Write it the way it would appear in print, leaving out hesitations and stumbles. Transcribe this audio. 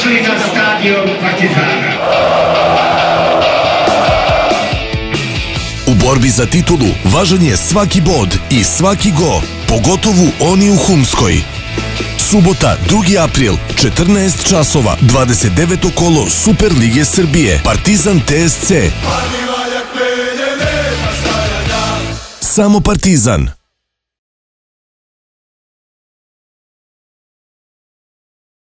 Dobrodošli na stadion Partizana. U borbi za titulu važan je svaki bod i svaki go, pogotovo oni u Humskoj. Subota, 2. april, 14 časova, 29. kolo Super Lige Srbije, Partizan TSC. Samo Partizan.